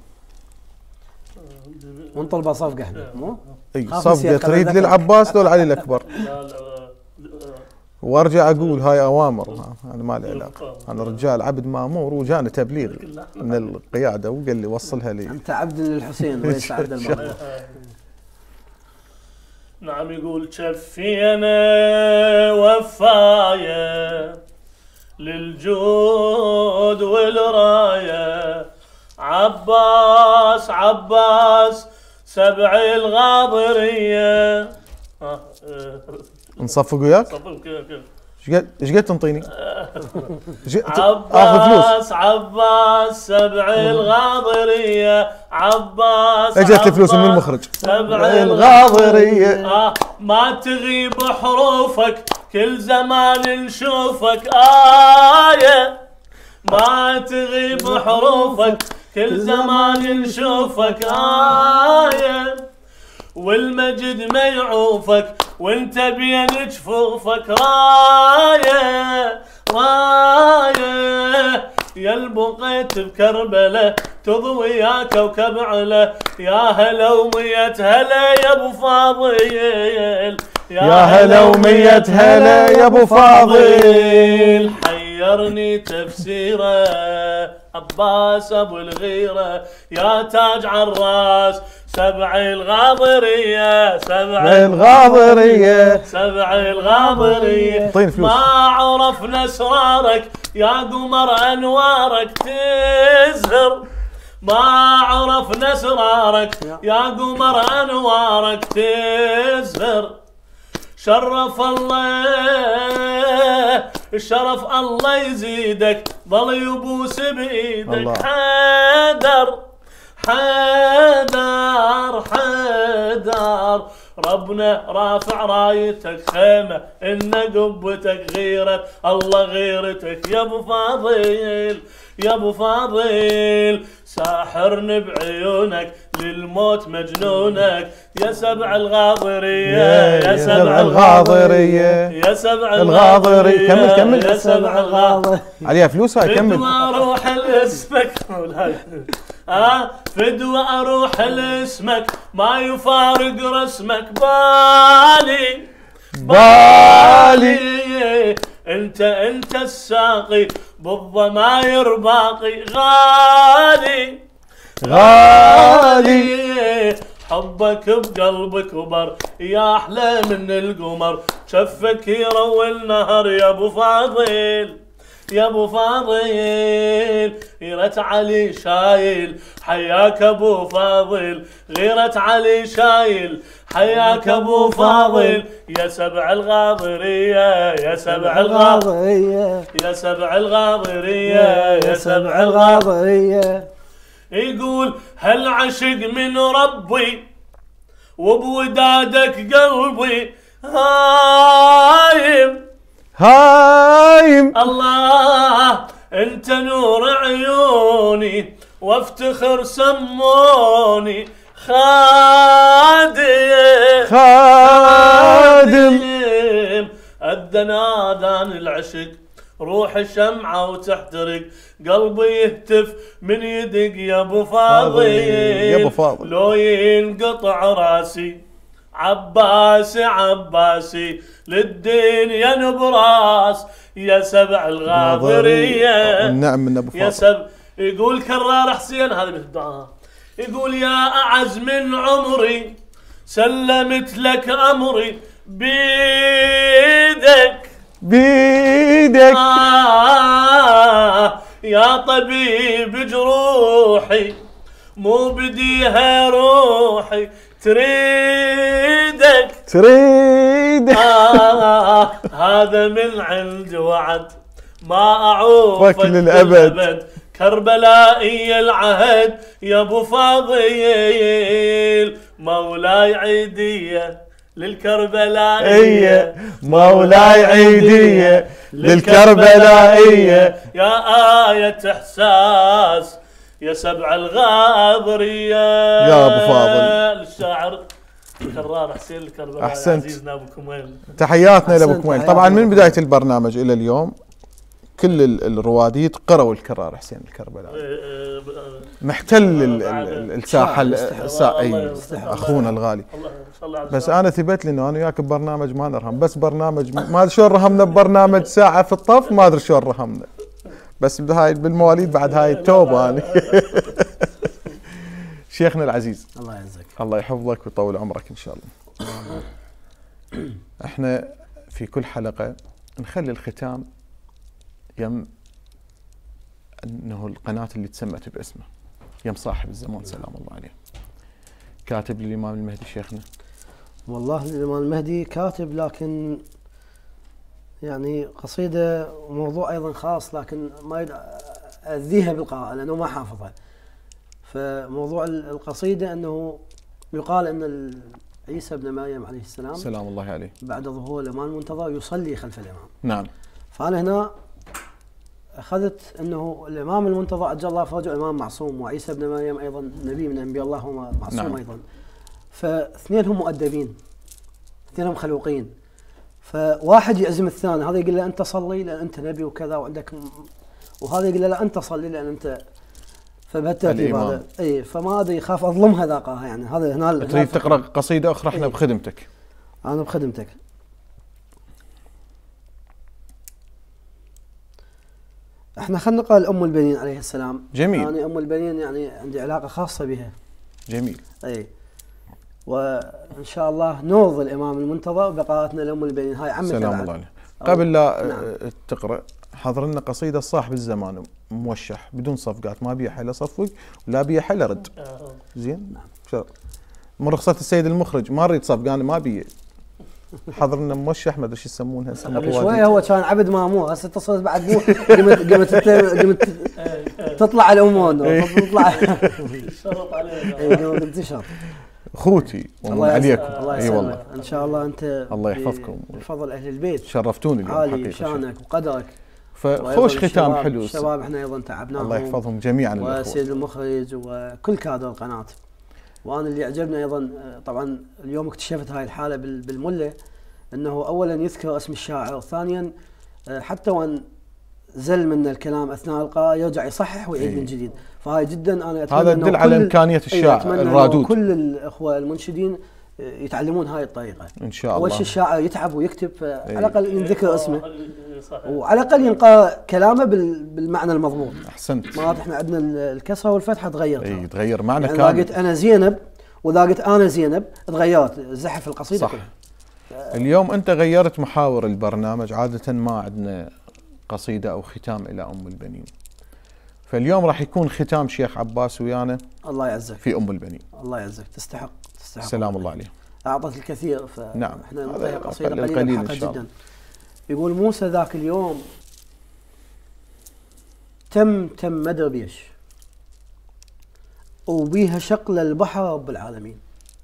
ونطلبها صفقة احنا مو؟ اي خاف صفقة نسيت تريد كذا للعباس لو العلي الأكبر. لا لا وارجع اقول هاي اوامر، انا ما لي علاقه، انا رجال عبد مامور وجاني تبليغ من القياده وقال لي وصلها لي. أنت عبد للحسين وليس عبد المامور. نعم. يقول شفينا وفاية للجود والراية، عباس عباس سبع الغاضرية. نصفق وياك؟ صفق كذا كذا. ايش قد ايش قد تنطيني؟ عباس عباس سبع الغاضرية، عباس اجت الفلوس من المخرج. سبع الغاضرية. آه ما تغيب حروفك كل زمان نشوفك آية، ما تغيب حروفك كل زمان نشوفك آية، والمجد ما يعوفك وانت بين جفوفك راية راية، يا البقيت بكربلة تضوي يا كوكب علا، يا هلا ومية هلا يا ابو فاضل، يا هلا ومية هلا يا ابو فاضل. حيرني تفسيره عباس ابو الغيره، يا تاج عالراس سبع الغاضريه، سبع الغاضريه، سبع الغاضريه. ما عرفنا اسرارك يا قمر انوارك تزهر، ما عرفنا اسرارك يا قمر انوارك تزهر، شرف الله الشرف الله يزيدك ظل يبوس بايدك. حيدر حيدر حيدر ربنا رافع رايتك خيمة إن قبتك غيرة الله غيرتك يا ابو فاضل، يا ابو فاضل ساحرني بعيونك للموت مجنونك، يا سبع الغاضرية يا سبع الغاضرية يا سبع الغاضرية. كمل كمل. يا سبع الغاضرية عليها فلوس هاي كمل. فدوى اروح لاسمك اه فدوى اروح لاسمك ما يفارق رسمك بالي بالي، انت انت الساقي بالضماير باقي غالي غالي، حبك بقلبك كبر يا احلى من القمر، شفك يروي النهر يا ابو فاضل، يا ابو فاضل غيرة علي شايل حياك ابو فاضل، غيرة علي شايل حياك ابو فاضل، يا سبع الغاضرية يا سبع الغاضرية يا سبع الغاضرية يا سبع الغاضرية. يقول هل عشق من ربي وبودادك قلبي هايم هايم، الله انت نور عيوني وافتخر سموني خادم خادم. أذن آذان العشق روح شمعة وتحترق، قلبي يهتف من يدق يا ابو فاضل، يا ابو فاضل لو ينقطع راسي عباسي عباسي للدين يا نبراس، يا سبع الغاضرية النعم من ابو فاضل. يا سب يقول كرار حسين هذا مثل الدعاء، يقول يا أعز من عمري سلمت لك أمري بيدك بيدك آه يا طبيب جروحي مو بديها روحي تريدك تريدك آه هذا من عند وعد ما أعوفك فك للأبد. للأبد كربلائي العهد يا ابو فاضيل مولاي عيدية للكربلائية مولاي عيدية للكربلائية يا آية إحساس يا سبع الغاضرية يا أبو فاضل. الشاعر كرار حسين الكربلائي أحسنت. عزيزنا أبو كميل. تحياتنا لأبو أحسنت، كميل. تحياتنا طبعا من لأبو بداية البرنامج إلى اليوم كل ال- الرواديد قروا الكرار حسين الكربلائي، محتل ال- ال- الساحة ال- السا- أي أخونا الغالي. الله صلى الله عليه بس وسلم. انا ثبت لي انه انا وياك ببرنامج ما نرهم، بس برنامج ما ادري شلون رهمنا ببرنامج ساعه في الطف، ما ادري شلون رهمنا، بس بهاي بالمواليد بعد هاي التوبه انا. شيخنا العزيز الله يعزك. الله يحفظك ويطول عمرك ان شاء الله. احنا في كل حلقه نخلي الختام يم انه القناه اللي تسمت باسمه، يم صاحب الزمان سلام الله عليه، كاتب للامام المهدي شيخنا. والله الإمام المهدي كاتب، لكن يعني قصيدة موضوع أيضا خاص، لكن ما يد- أذيها بالقراءة لأنه ما حافظها. فموضوع ال- القصيدة أنه يقال أن ال- عيسى بن مريم عليه السلام سلام الله عليه. بعد ظهور الإمام المنتظر يصلي خلف الإمام. نعم. فأنا هنا أخذت أنه الإمام المنتظر عجل الله فرجه إمام معصوم، وعيسى بن مريم أيضا نبي من أنبياء الله هو معصوم. نعم. أيضا فاثنينهم مؤدبين، اثنينهم خلوقين، فواحد يعزم الثاني، هذا يقول له أنت صلي لأن أنت نبي وكذا وعندك م- وهذا يقول له لا أنت صلي لأن أنت، فبهالترتيب الإمام. هذا اي فما ادري يخاف اظلمها ذاقها، يعني هذا هنا هنا تريد الفكرة. تقرا قصيده اخرى احنا إيه. بخدمتك. انا بخدمتك. احنا خلينا نقرا لام البنين عليه السلام. جميل. يعني ام البنين يعني عندي علاقه خاصه بها. جميل. اي وان شاء الله نرضي الامام المنتظر بقراءتنا لام البنين، هاي عمتها سلام بعد. الله عليه. قبل لا نعم. آه، تقرا حضر لنا قصيده صاحب الزمان موشح بدون صفقات، ما بيها حلا صفق ولا بيها حلا رد. زين. نعم. شرط. من رخصه السيد المخرج ما اريد صفقه، انا ما بي حضر لنا موشح ما ادري شو يسمونها هسه قبل شويه هو كان عبد مامور، هسه اتصلت بعد مو قمت قمت قمت تطلع الامور تطلع شرط عليه. اي قمت تنتشر. اخوتي ومن الله عليكم. يسلمك. الله اي يسلمك. والله ان شاء الله انت الله يحفظكم. بفضل اهل البيت شرفتوني اليوم عالي حقيقه. شانك وقدرك. فخوش ختام الشباب- حلو. الشباب احنا ايضا تعبناهم. الله يحفظهم جميعا الاخوه. وسيد المخرج وكل كادر القناه. وانا اللي عجبني ايضا طبعا اليوم اكتشفت هاي الحاله بال- بالمله، انه اولا يذكر اسم الشاعر، ثانيا حتى وان زل من الكلام اثناء القراءه يرجع يصحح ويعيد إيه. من جديد، فهاي جدا انا اتمنى هذا إنه يدل على كل- امكانيه إيه، الشاعر أتمنى إنه الرادود. كل الاخوه المنشدين يتعلمون هاي الطريقه. ان شاء اول الله. شيء الشاعر يتعب ويكتب، إيه. على الاقل ينذكر اسمه صحيح. وعلى الاقل ينقرا كلامه بال- بالمعنى المضبوط. احسنت. مرات احنا عندنا ال- الكسره والفتحه تغيرت. اي تغير معنى يعني اذا قلت كامل. انا زينب واذا قلت انا زينب تغيرت زحف القصيده صح. كلها. اليوم انت غيرت محاور البرنامج، عاده ما عندنا قصيده او ختام الى ام البنين، فاليوم راح يكون ختام شيخ عباس ويانا الله يعزك. في ام البنين. الله يعزك. تستحق تستحق. سلام الله عليه. اعطت الكثير، نعم. فاحنا هذا نعطيها قصيده أقل قليله القليل بحقها إن شاء جدا. الله. يقول موسى ذاك اليوم تم تم مدى بيش وبيها شقل البحر رب العالمين،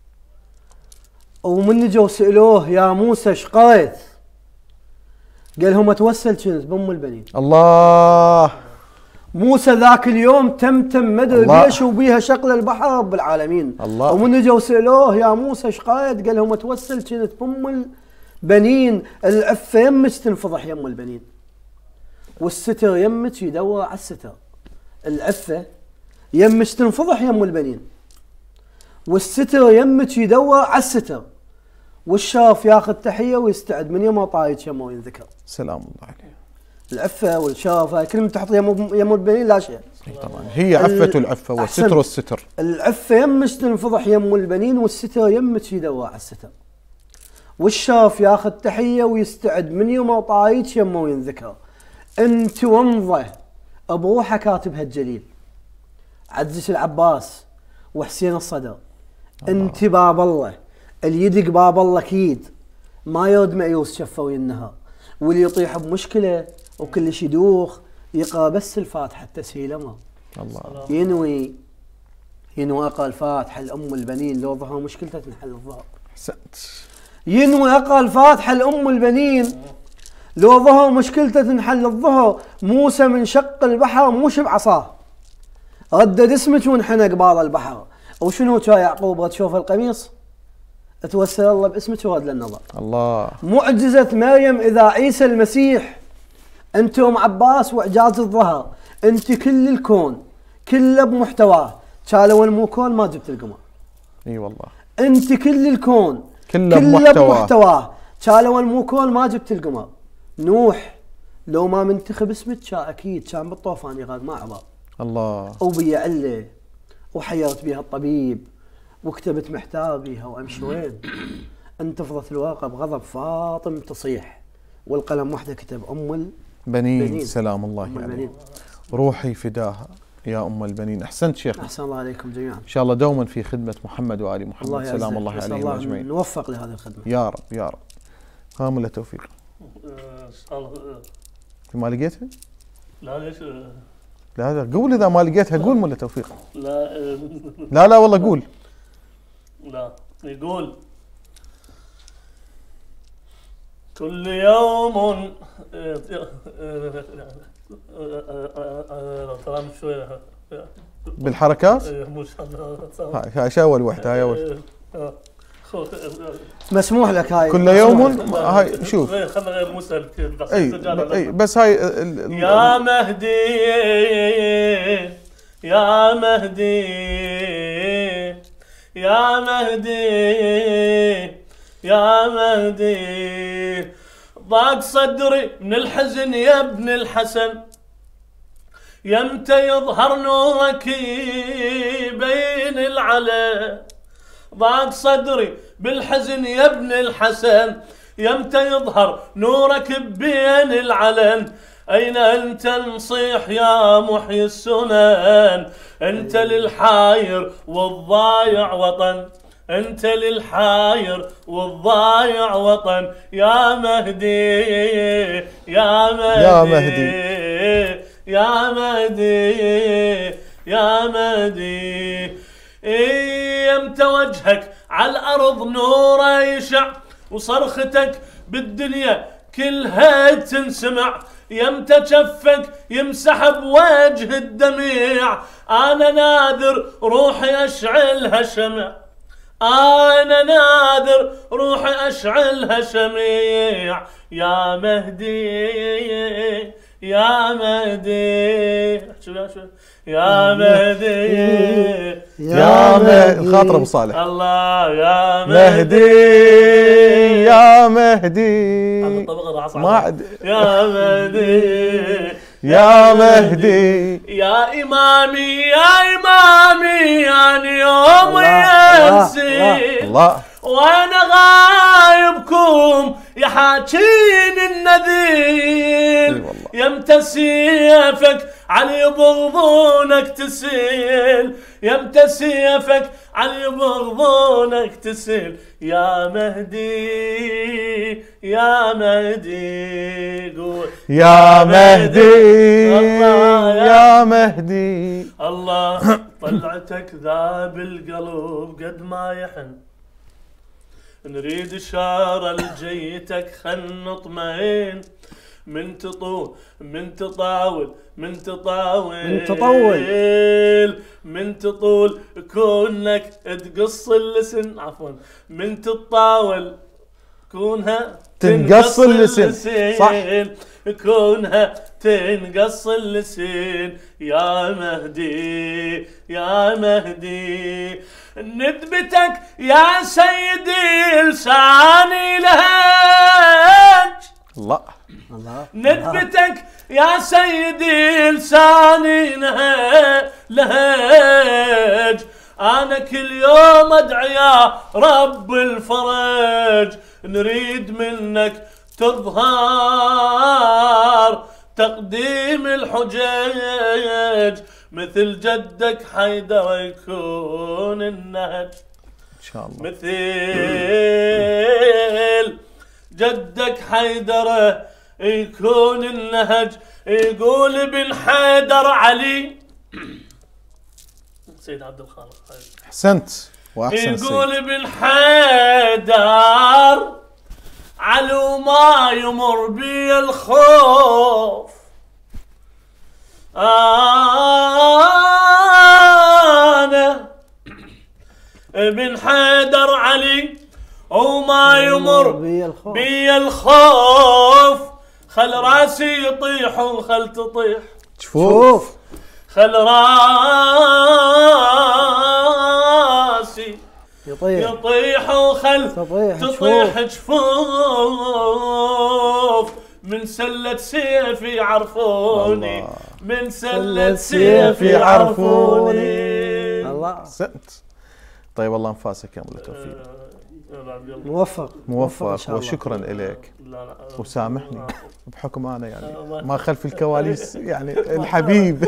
ومن جو سألوه يا موسى شقيت قال لهم اتوسل كنت بام البنين. الله. موسى ذاك اليوم تم تم مدى الله. بيش وبيها شقل البحر رب العالمين. الله. ومن جو سألوه يا موسى شقيت قال لهم اتوسل كنت بام البنين، العفه يمك تنفضح يم البنين والستر يمك يدور على الستر. العفه يمك تنفضح يم البنين والستر يمك يدور على الستر، والشاف ياخذ تحيه ويستعد من يوم طايج يمه وينذكر. سلام الله عليه. العفه والشافه كل ما تحط يم يم البنين لا شيء. طبعا هي عفه العفه والستر الستر. العفه يمش تنفضح يم البنين، والستر يمك يدوى على الستر. والشاف ياخذ تحيه ويستعد من يوم طايج يمه وينذكر. انت ومضه ابوحه كاتبها الجليل عزيز العباس وحسين الصدر. انت باب الله اللي يدق باب الله اكيد ما يود مأيوس شفه وينها، واللي يطيح بمشكله وكل شيء يدوخ يقرا بس الفاتحه التسهيله ما الله ينوي ينوي اقرا الفاتحه لام البنين لو ظهر مشكلته تنحل الظهر. احسنت. ينوي اقرا الفاتحه لام البنين لو ظهر مشكلته تنحل الظهر. موسى من شق البحر موش بعصاه ردد اسمك وانحنى قبال البحر. وشنو كان يعقوب تشوف القميص توسل الله باسمك ورد للنظر. الله. معجزة مريم إذا عيسى المسيح. أنت أم عباس وإعجاز الظهر. أنت كل الكون كله بمحتواه. كالو الموكون ما جبت القمر. اي والله. أنت كل الكون كله بمحتواه. بمحتواه. كالو الموكون ما جبت القمر. نوح لو ما منتخب اسمك كان أكيد كان بالطوفان يغرق ما عبر. الله. وبي عله وحيرت بها الطبيب وكتبت محتار بيها وامشي وين. انتفضت الورقه بغضب فاطم تصيح والقلم وحده كتب ام البنين البنين. سلام الله عليه. روحي فداها يا ام البنين. احسنت شيخ. احسن الله عليكم جميعا. ان شاء الله دوما في خدمه محمد وال محمد. الله سلام الله عليهم اجمعين. نوفق لهذه الخدمه يا رب يا رب. كامله توفيق. ان شاء الله. ما لقيتها؟ لا ليش؟ لا لا قول اذا ما لقيتها قول ولا توفيق. لا لا لا والله قول. لا يقول كل يوم ترى شوي بالحركات؟ مو شاء الله. هاي هاي اول وحده هاي اول. مسموح لك هاي كل يوم هاي شوف. خلنا غير مسهل اي اي بس هاي يا مهدي يا مهدي يا مهدي يا مهدي ضاق صدري من الحزن يا ابن الحسن. يمتى يظهر نورك بين العلن. ضاق صدري بالحزن يا ابن الحسن. يمتى يظهر نورك بين العلن. أين أنت نصيح يا محيي السنن. أنت للحاير والضايع وطن. أنت للحاير والضايع وطن. يا مهدي يا مهدي يا مهدي يا مهدي يا مهدي. يمتى وجهك على الأرض نوره يشع وصرختك بالدنيا كلها تنسمع. يمتى جفك يمسح بوجه الدميع. أنا ناذر روحي أشعلها شمع. أنا ناذر روحي أشعلها شميع. يا مهدي يا مهدي يا مهدي يا مهدي. خاطر ابو صالح. الله يا مهدي يا مهدي. ما عاد يا مهدي يا مهدي يا إمامي يا إمامي يعني يوم ينسي. الله. وانا غايبكم يا حاكين النذيل. يمتى سيفك علي يبغضونك تسيل. يمتى سيفك علي يبغضونك تسيل. يا مهدي يا مهدي قول يا مهدي يا مهدي. الله طلعتك ذاب القلب قد ما يحن. نريد إشارة لجيتك خل نطمئن. من تطول من تطاول من تطاول من تطول من تطول كونك تقص اللسن. عفوا من تطاول كونها تنقص اللسن. صح. كونها تنقص اللسن. يا مهدي يا مهدي ندبتك يا سيدي لساني لهج. الله. الله ندبتك يا سيدي لساني نه- لهج، أنا كل يوم أدعي يا رب الفرج، نريد منك تظهر تقديم الحجج، مثل جدك حيدر يكون النهج، ان شاء الله. مثل جدك حيدر يكون النهج. يقول ابن حيدر علي سيد عبد الخالق، احسنت واحسن يقول سيد. ابن حيدر علو ما يمر بي الخوف، أنا ابن حيدر علي وما يمر بي الخوف. بي الخوف، خل راسي يطيح وخل تطيح، شوف خل راسي يطيح يطيح وخل تطيح تطيح جفوف، من سلة سيفي عرفوني، الله. من سلة سيفي عرفوني. الله احسنت. طيب الله انفاسك يا ابو التوفيق. موفق موفق إن شاء الله. وشكرا لك. لا لا وسامحني بحكم انا يعني ما خلف الكواليس يعني الحبيب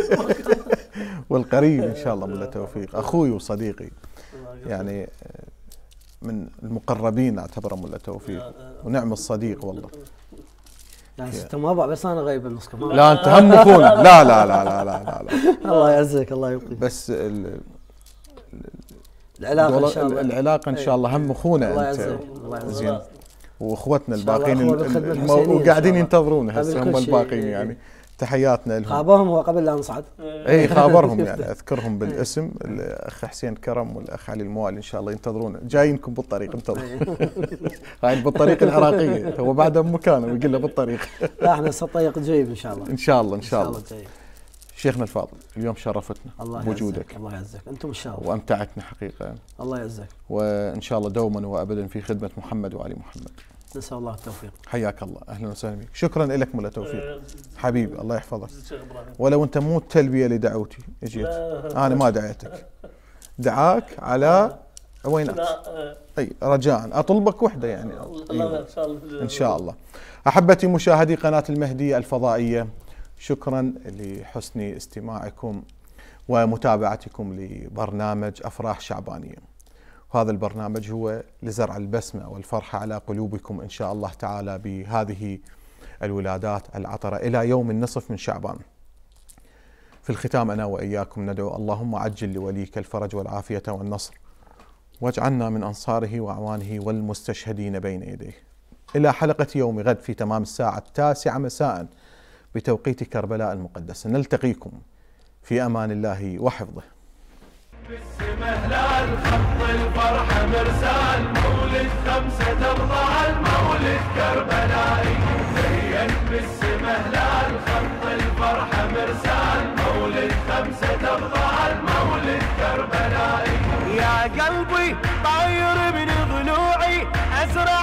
والقريب ان شاء الله ابو التوفيق، اخوي وصديقي يعني من المقربين اعتبره ابو التوفيق، ونعم الصديق والله. يعني ست مربع بس انا غايب النص كمان. لا انت هم اخونا. لا لا لا لا لا لا, لا. الله يعزك الله يبقيك. بس ال- العلاقه ان والله شاء الله. العلاقه ان شاء الله هم اخونا الله انت يعزك الله يعزك. زين، واخواتنا إن شاء الله الباقيين أخوة بالخدمة الم- الحسينية إن شاء وقاعدين الله. ينتظرون قبل هسه كل هم شيء. الباقيين يعني تحياتنا لهم. خابرهم وقبل لا نصعد. اي خابرهم يعني اذكرهم بالاسم، الاخ حسين كرم والاخ علي الموالي ان شاء الله ينتظرون، جايينكم بالطريق انتظروا. هاي بالطريق العراقيه، هو بعد بمكانه ويقول له بالطريق. لا احنا سطيق جيب ان شاء الله. ان شاء الله ان شاء الله. جيب. شيخنا الفاضل اليوم شرفتنا الله بوجودك يعزك الله يعزك انتم الشرف. وامتعتنا حقيقه، الله يعزك. وان شاء الله دوما وابدا في خدمه محمد وعلي محمد. نسال الله التوفيق. حياك الله، اهلا وسهلا بك، شكرا لك مولا توفيق حبيبي، الله يحفظك. شيخ إبراهيم. ولو انت مو تلبيه لدعوتي اجيت، لا. انا ما دعيتك، دعاك على وينات. لا اي رجاء اطلبك وحده يعني. الله ان شاء الله ان شاء الله. احبتي مشاهدي قناه المهدي الفضائيه، شكرا لحسن استماعكم ومتابعتكم لبرنامج افراح شعبانيه. وهذا البرنامج هو لزرع البسمه والفرحه على قلوبكم ان شاء الله تعالى بهذه الولادات العطره الى يوم النصف من شعبان. في الختام انا واياكم ندعو اللهم عجل لوليك الفرج والعافيه والنصر، واجعلنا من انصاره واعوانه والمستشهدين بين يديه. الى حلقه يوم غد في تمام الساعه التاسعه مساء بتوقيت كربلاء المقدسه، نلتقيكم في امان الله وحفظه. بالسما هلال خط الفرحة مرسال، مولد خمسة ترضع المولد كربلائي، زين بالسما هلال خط الفرحة مرسال، مولد خمسة ترضع المولد كربلائي. يا قلبي طاير من ضلوعي ازرع